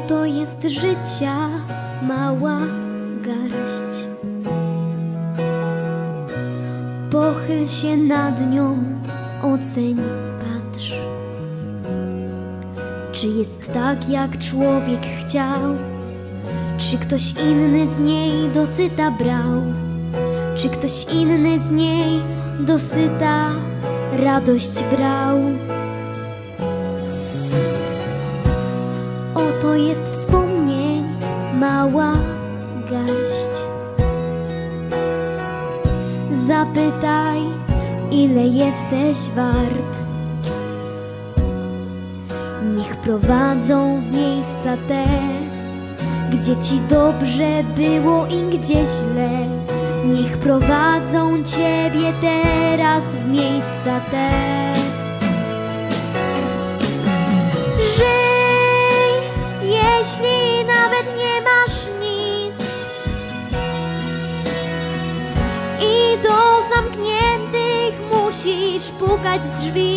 Oto jest życia mała garść. Pochyl się nad nią, oceń, patrz. Czy jest tak, jak człowiek chciał? Czy ktoś inny z niej dosyta brał? Czy ktoś inny z niej dosyta radość brał? Oto jest wspomnień mała garść. Zapytaj, ile jesteś wart. Niech prowadzą w miejsca te, gdzie ci dobrze było i gdzie źle. Niech prowadzą ciebie teraz w miejsca te. Żyj, jeśli nawet nie masz nic, i do zamkniętych musisz pukać drzwi.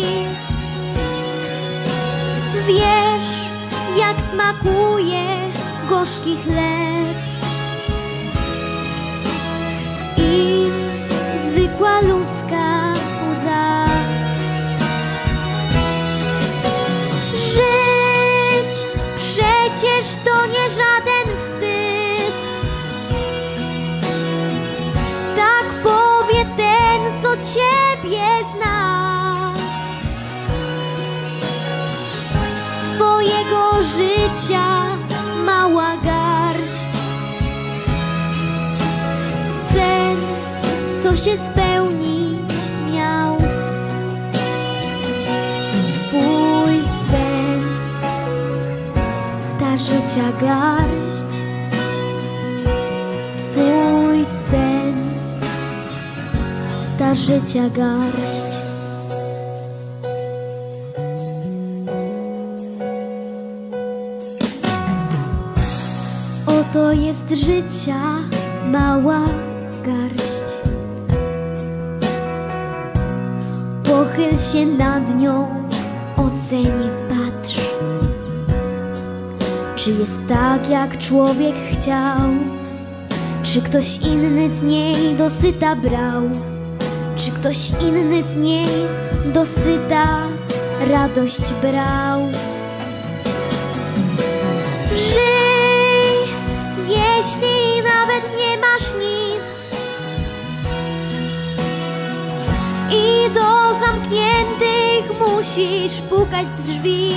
Wiesz, jak smakuje gorzki chleb i zwykła ludzka łza. Żyć przecież to nie żaden wstyd. Tak powie ten, co ciebie zna. Twojego życia mała garść. Sen, co się spełnić miał. Twój sen, ta życia garść. Twój sen, ta życia garść. Oto jest życia mała garść. Pochyl się nad nią, oceń, patrz. Czy jest tak, jak człowiek chciał? Czy ktoś inny z niej dosyta brał? Czy ktoś inny z niej dosyta radość brał? Żyj, jeśli nawet nie masz nic, i do zamkniętych musisz pukać drzwi.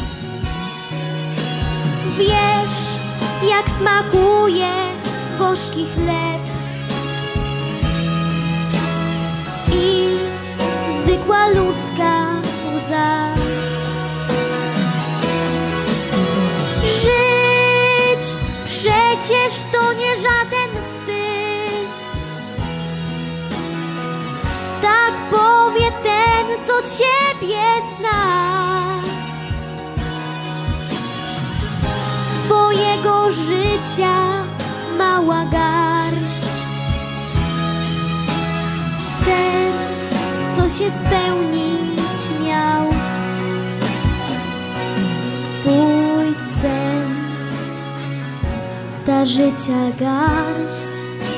Wiesz, jak smakuje gorzki chleb i zwykła ludzka łza. Żyć przecież to nie żaden wstyd. Tak powie ten, co ciebie zna. Twojego życia mała garść. Sen, co się spełnić miał. Twój sen, ta życia garść.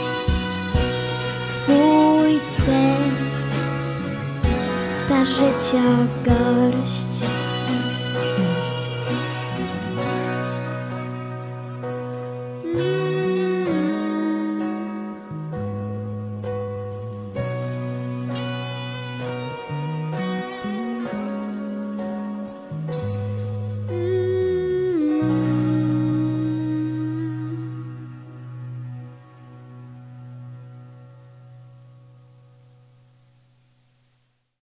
Twój sen, ta życia garść.